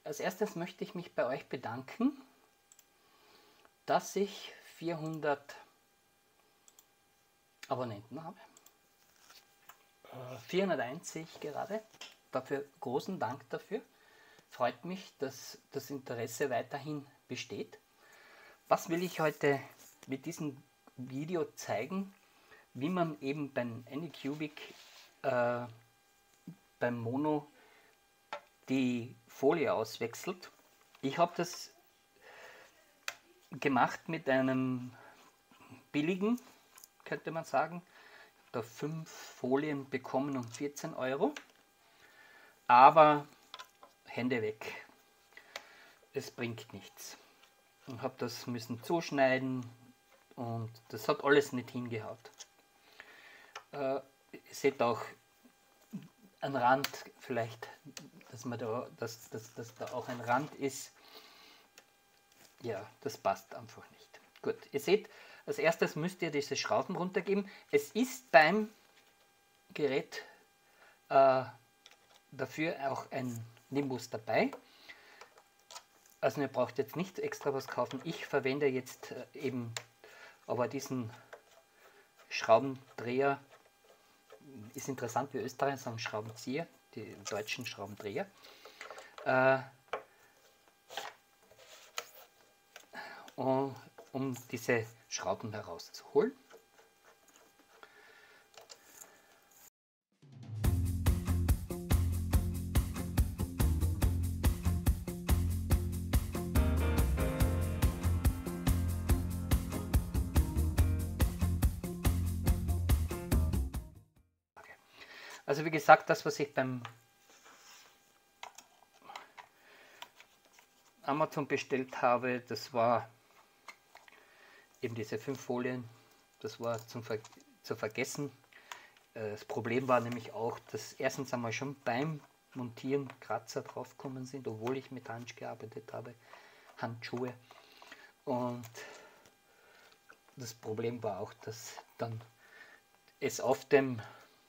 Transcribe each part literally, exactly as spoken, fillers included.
als erstes möchte ich mich bei euch bedanken, dass ich vierhundert Abonnenten habe. Äh, vierhunderteins sehe ich gerade. Dafür großen Dank dafür. Freut mich, dass das Interesse weiterhin besteht. Was will ich heute mit diesem Video zeigen? Wie man eben beim Anycubic äh, beim Mono die Folie auswechselt. Ich habe das gemacht mit einem billigen, könnte man sagen. Da fünf Folien bekommen um vierzehn Euro. Aber Hände weg. Es bringt nichts. Ich habe das müssen zuschneiden und das hat alles nicht hingehaut. Äh, ihr seht auch einen Rand, vielleicht, dass, man da, dass, dass, dass da auch ein Rand ist. Ja, das passt einfach nicht. Gut, ihr seht, als erstes müsst ihr diese Schrauben runtergeben. Es ist beim Gerät äh, dafür auch ein Nimbus dabei. Also ihr braucht jetzt nicht extra was kaufen. Ich verwende jetzt äh, eben aber diesen Schraubendreher. Ist interessant, wie Österreicher sagen Schraubenzieher, die deutschen Schraubendreher. Äh, um, um diese Schrauben herauszuholen. Also wie gesagt, das, was ich beim Amazon bestellt habe, das war eben diese fünf Folien, das war zum Ver zu vergessen. Das Problem war nämlich auch, dass erstens einmal schon beim Montieren Kratzer draufgekommen sind, obwohl ich mit Hand gearbeitet habe, Handschuhe. Und das Problem war auch, dass dann es auf dem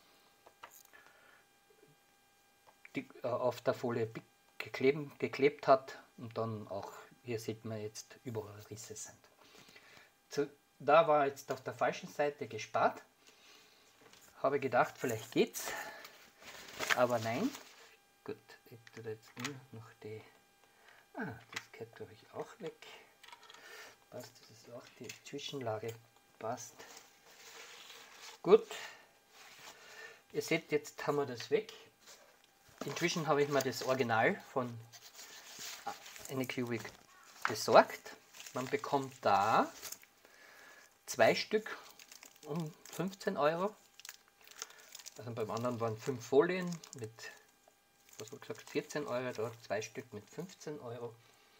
die, äh, auf der Folie geklebt, geklebt hat und dann auch, hier sieht man jetzt, überall Risse sind. Zu, da war jetzt auf der falschen Seite gespart. Habe gedacht, vielleicht geht's, aber nein. Gut, ich tue jetzt nur noch die, ah, das geht glaube ich auch weg. Passt, das ist auch die Zwischenlage, passt. Gut, ihr seht, jetzt haben wir das weg. Inzwischen habe ich mir das Original von Anycubic besorgt. Man bekommt da zwei Stück um fünfzehn Euro. Also beim anderen waren fünf Folien mit, was habe ich gesagt, vierzehn Euro, da zwei Stück mit fünfzehn Euro.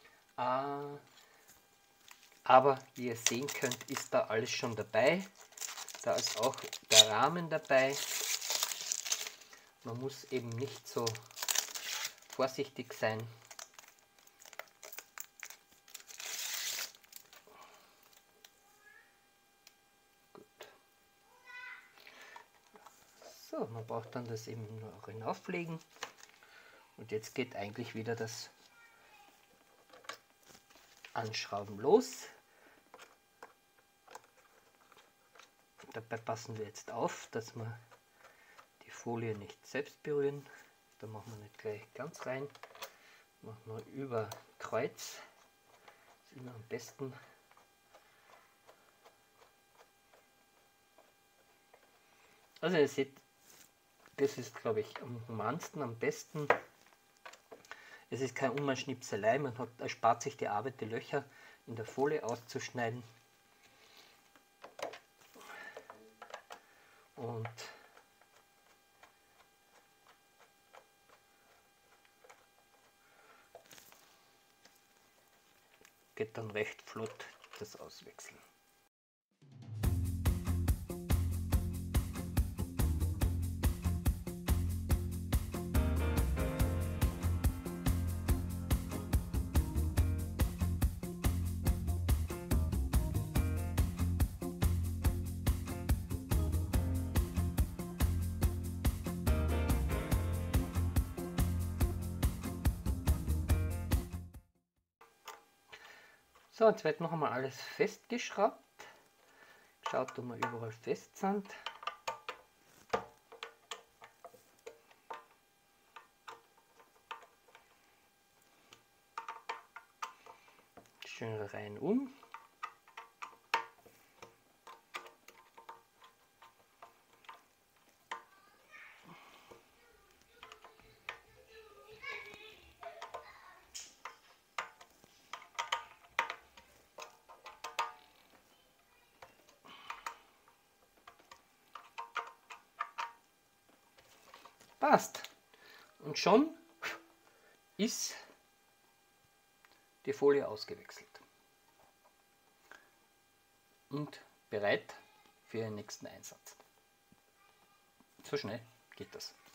Aber wie ihr sehen könnt, ist da alles schon dabei. Da ist auch der Rahmen dabei. Man muss eben nicht so vorsichtig sein. Gut. So, man braucht dann das eben nur auch hinauflegen. Und jetzt geht eigentlich wieder das Anschrauben los. Dabei passen wir jetzt auf, dass wir die Folie nicht selbst berühren. Da machen wir nicht gleich ganz rein. Machen wir über Kreuz. Das ist immer am besten. Also ihr seht, das ist glaube ich am humansten, am besten. Es ist kein Umschnipselei, man hat, erspart sich die Arbeit, die Löcher in der Folie auszuschneiden. Und geht dann recht flott das Auswechseln. So, jetzt wird noch einmal alles festgeschraubt. Schaut, ob wir überall fest sind. Schön rein um. Passt. Und schon ist die Folie ausgewechselt und bereit für den nächsten Einsatz. So schnell geht das.